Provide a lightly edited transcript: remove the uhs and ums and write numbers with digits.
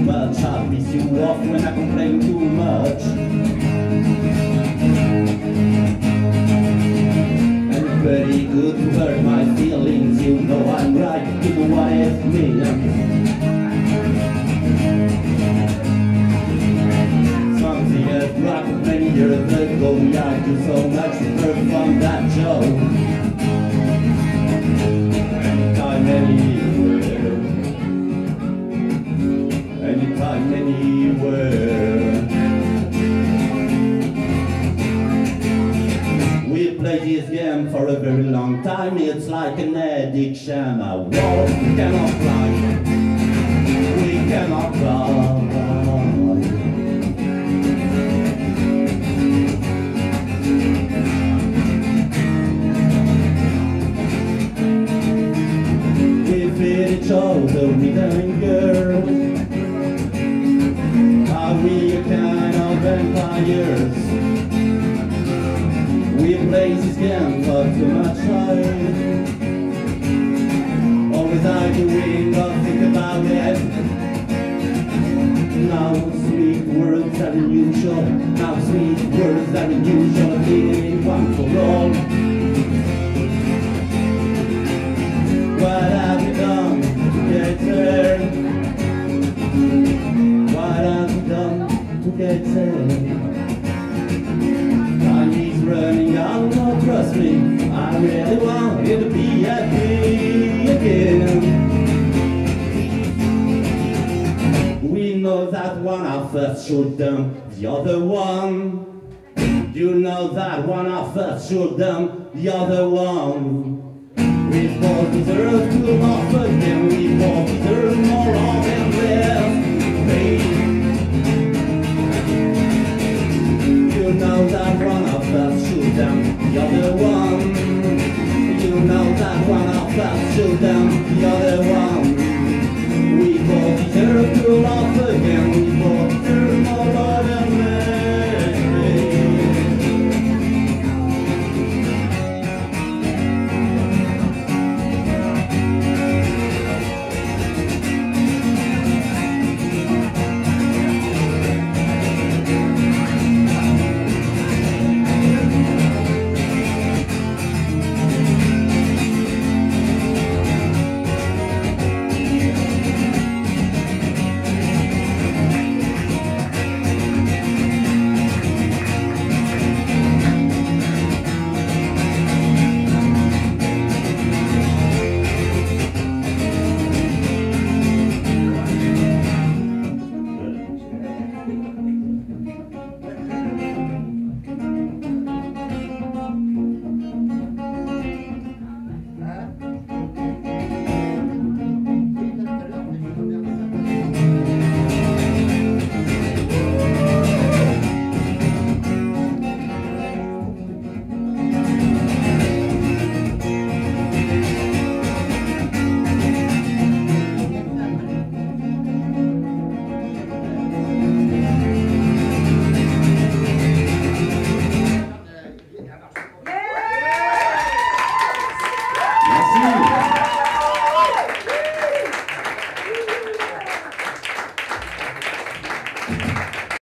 much, I piss you off when I complain too much. And it's pretty good to hurt my feelings, you know I'm right, people want to ask me. Something that dropped many years ago, we argue so much to perform that show. Anytime, anywhere. Anytime, anywhere. We play this game for a very long time. It's like an addiction. I walk, we cannot fly. We cannot fly. Each other with anger. Are we a kind of vampires? We play this game for too much time. Always arguing, don't think about it. Now sweet words are unusual. Now sweet words are unusual. Being one for all. What have you done to get there? What have you done to get there? Time is running out, oh, trust me, I really want you to be happy again. We know that one of us should dump the other one. You know that one of us should dump the other one. We both deserve to love again, we both deserve more of them.